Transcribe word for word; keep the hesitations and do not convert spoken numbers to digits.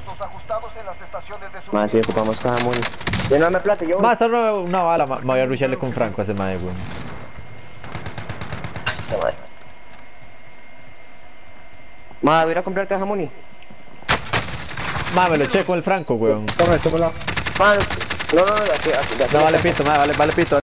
puntos ajustados en las estaciones de Más si ocupamos cada muni. Yo no me plata, yo. Más, una, una bala, ma- me voy a rushearle con Franco a ese mae, weón. Ay, esta madre. Ma, voy a ir a comprar caja muni. Ma, me lo eché con el Franco, weón. Toma, tómala. Ma, no, no, no, aquí, aquí, aquí. No, vale pito, ma, vale, vale pito.